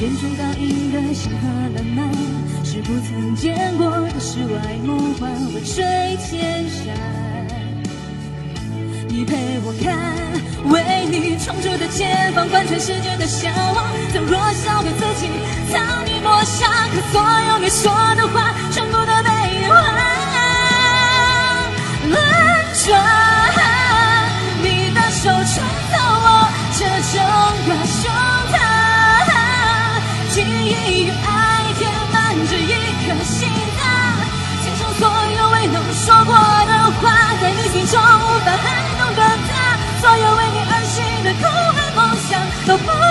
眼中倒映的星河浪漫，是不曾见过的世外梦幻，万水千山。你陪我看，为你闯出的前方，贯穿世界的向往，曾弱小的自己，藏你抹下，可所有你说的话，全部都被遗忘。轮转，你的手穿透我这整个胸膛，记忆与爱填满着一颗心脏，心中所有未能说过的话，在你心中无法撼动的他，所有为你而行的苦和梦想都不